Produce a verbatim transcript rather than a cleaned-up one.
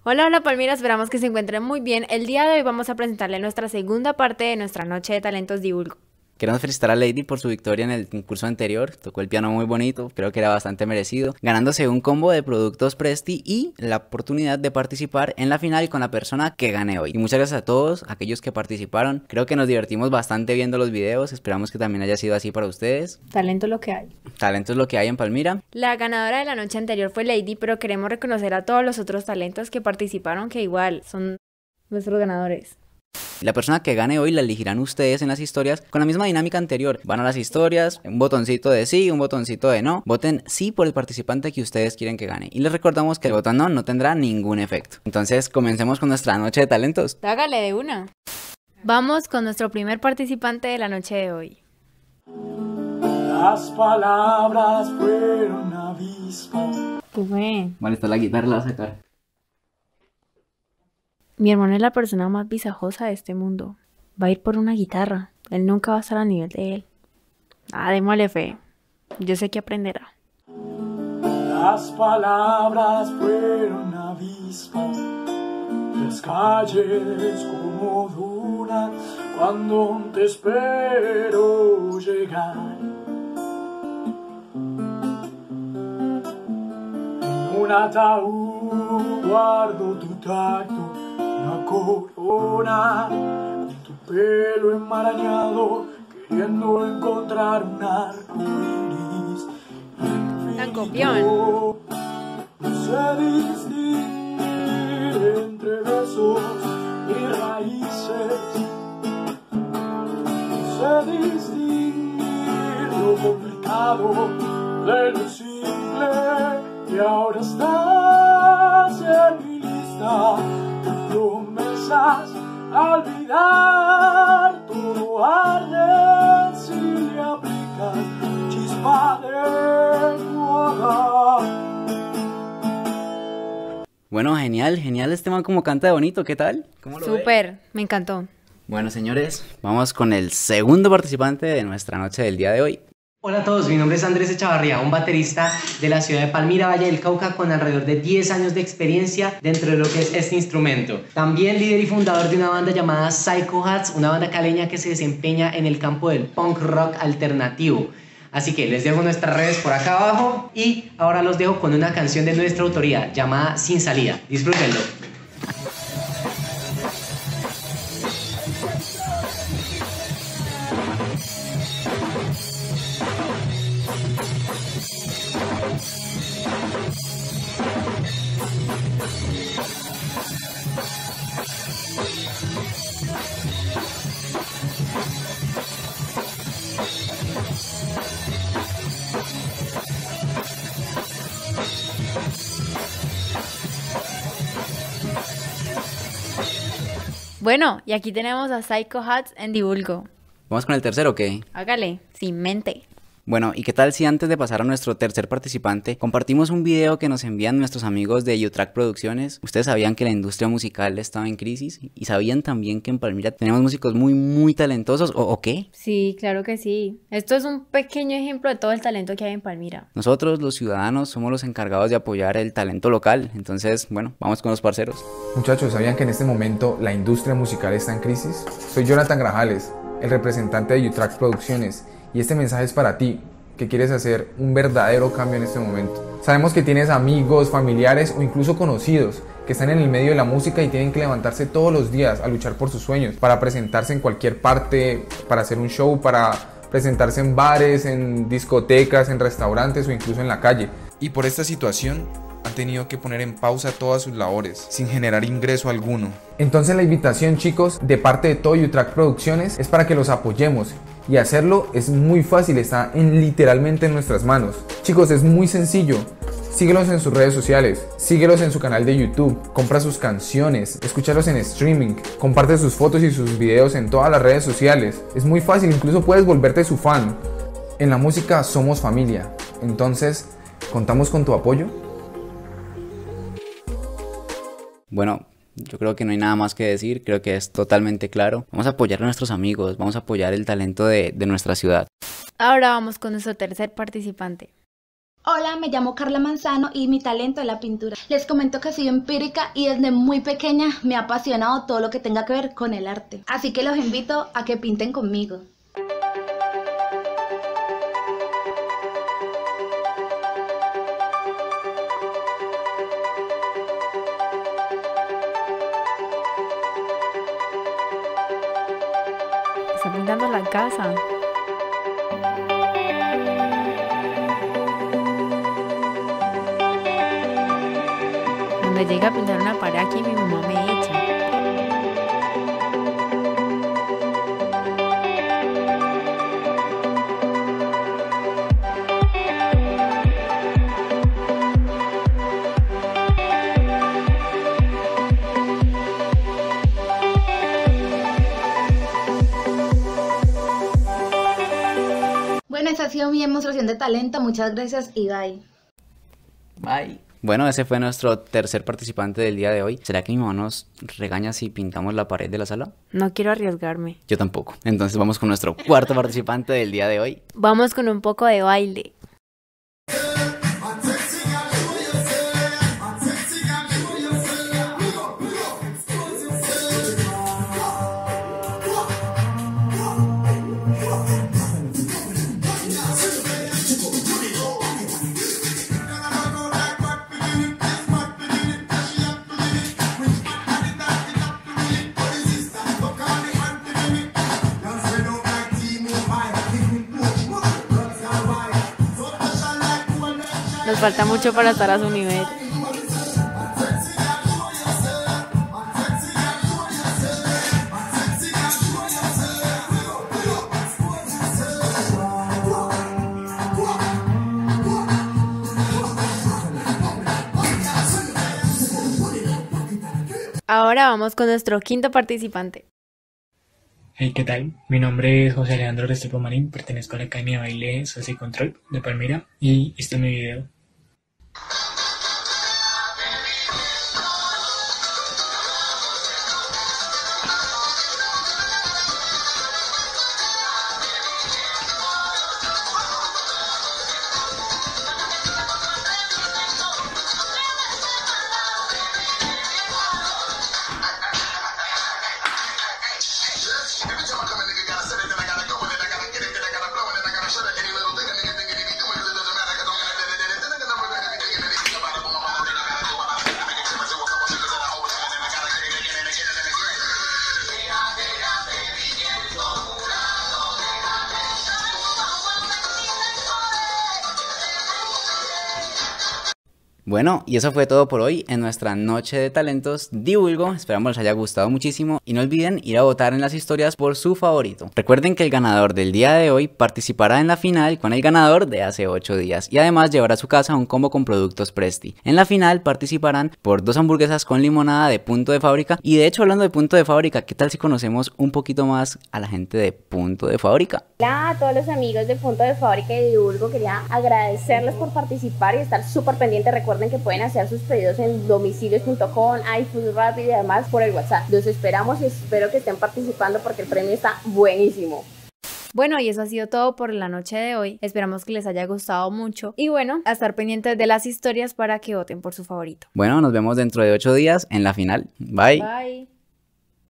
Hola, hola Palmira, esperamos que se encuentren muy bien. El día de hoy vamos a presentarle nuestra segunda parte de nuestra noche de talentos Divulgo. Queremos felicitar a Lady por su victoria en el concurso anterior, tocó el piano muy bonito, creo que era bastante merecido, ganándose un combo de productos Presti y la oportunidad de participar en la final con la persona que gane hoy. Y muchas gracias a todos aquellos que participaron, creo que nos divertimos bastante viendo los videos, esperamos que también haya sido así para ustedes. Talento lo que hay. Talento es lo que hay en Palmira. La ganadora de la noche anterior fue Lady, pero queremos reconocer a todos los otros talentos que participaron, que igual son nuestros ganadores. La persona que gane hoy la elegirán ustedes en las historias con la misma dinámica anterior. Van a las historias, un botoncito de sí, un botoncito de no. Voten sí por el participante que ustedes quieren que gane. Y les recordamos que el botón no no tendrá ningún efecto. Entonces comencemos con nuestra noche de talentos. Hágale de una. Vamos con nuestro primer participante de la noche de hoy. Las palabras fueron avispas. ¿Qué fue? Vale, está la guitarra, la voy a sacar. Mi hermano es la persona más visajosa de este mundo. Va a ir por una guitarra. Él nunca va a estar a nivel de él. Ah, démosle fe. Yo sé que aprenderá. Las palabras fueron avispas. Las calles como dunas cuando te espero llegar. En un ataúd guardo tu tacto. Una corona con tu pelo enmarañado, queriendo encontrar un arco iris. Tan copión. No sé distinguir entre besos y raíces. No sé distinguir lo complicado de lo simple. Y ahora estás en mi lista. Promesas a olvidar, todo arde si le aplicas chispa de moda. Bueno, genial, genial este man como canta de bonito, ¿qué tal? ¿Cómo lo ve? Súper, me encantó. Bueno, señores, vamos con el segundo participante de nuestra noche del día de hoy. Hola a todos, mi nombre es Andrés Echavarría, un baterista de la ciudad de Palmira, Valle del Cauca, con alrededor de diez años de experiencia dentro de lo que es este instrumento. También líder y fundador de una banda llamada Psycho Hats, una banda caleña que se desempeña en el campo del punk rock alternativo. Así que les dejo nuestras redes por acá abajo y ahora los dejo con una canción de nuestra autoría llamada Sin Salida. Disfrútenlo. Bueno, y aquí tenemos a Psycho Hats en Divulgo. ¿Vamos con el tercero o qué? Hágale, sin mente. Bueno, ¿y qué tal si antes de pasar a nuestro tercer participante, compartimos un video que nos envían nuestros amigos de U-Track Producciones? Ustedes sabían que la industria musical estaba en crisis y sabían también que en Palmira tenemos músicos muy, muy talentosos, ¿o, o qué? Sí, claro que sí. Esto es un pequeño ejemplo de todo el talento que hay en Palmira. Nosotros, los ciudadanos, somos los encargados de apoyar el talento local, entonces, bueno, vamos con los parceros. Muchachos, ¿sabían que en este momento la industria musical está en crisis? Soy Jonathan Grajales, el representante de U-Track Producciones, y este mensaje es para ti, que quieres hacer un verdadero cambio en este momento. Sabemos que tienes amigos, familiares o incluso conocidos que están en el medio de la música y tienen que levantarse todos los días a luchar por sus sueños, para presentarse en cualquier parte, para hacer un show, para presentarse en bares, en discotecas, en restaurantes o incluso en la calle. Y por esta situación han tenido que poner en pausa todas sus labores, sin generar ingreso alguno. Entonces la invitación, chicos, de parte de todo U-Track Producciones es para que los apoyemos. Y hacerlo es muy fácil, está en, literalmente en nuestras manos. Chicos, es muy sencillo. Síguelos en sus redes sociales, síguelos en su canal de YouTube, compra sus canciones, escúchalos en streaming, comparte sus fotos y sus videos en todas las redes sociales. Es muy fácil, incluso puedes volverte su fan. En la música somos familia, entonces, ¿contamos con tu apoyo? Bueno, yo creo que no hay nada más que decir, creo que es totalmente claro. Vamos a apoyar a nuestros amigos, vamos a apoyar el talento de, de nuestra ciudad. Ahora vamos con nuestro tercer participante. Hola, me llamo Carla Manzano y mi talento es la pintura. Les comento que soy empírica y desde muy pequeña me ha apasionado todo lo que tenga que ver con el arte. Así que los invito a que pinten conmigo. Está pintando la casa. Cuando llega a pintar una pared aquí, mi mamá me echa. Bueno, esa ha sido mi demostración de talento. Muchas gracias y bye. Bye. Bueno, ese fue nuestro tercer participante del día de hoy. ¿Será que mi mamá nos regaña si pintamos la pared de la sala? No quiero arriesgarme. Yo tampoco. Entonces vamos con nuestro cuarto participante del día de hoy. Vamos con un poco de baile. Nos falta mucho para estar a su nivel. Ahora vamos con nuestro quinto participante. Hey, ¿qué tal? Mi nombre es José Alejandro Restrepo Marín, pertenezco a la Academia de Baile Salsa y Control de Palmira y este es mi video. Bueno, y eso fue todo por hoy en nuestra noche de talentos Divulgo. Esperamos les haya gustado muchísimo y no olviden ir a votar en las historias por su favorito. Recuerden que el ganador del día de hoy participará en la final con el ganador de hace ocho días y además llevará a su casa un combo con productos Presti. En la final participarán por dos hamburguesas con limonada de Punto de Fábrica. Y de hecho, hablando de Punto de Fábrica, ¿qué tal si conocemos un poquito más a la gente de Punto de Fábrica? Hola a todos los amigos de Punto de Fábrica y de Divulgo, quería agradecerles por participar y estar súper pendientes. Recuerden que pueden hacer sus pedidos en domicilios punto com, iFood Rapid y además por el WhatsApp. Los esperamos y espero que estén participando porque el premio está buenísimo. Bueno, y eso ha sido todo por la noche de hoy. Esperamos que les haya gustado mucho. Y bueno, a estar pendientes de las historias para que voten por su favorito. Bueno, nos vemos dentro de ocho días en la final. Bye. Bye.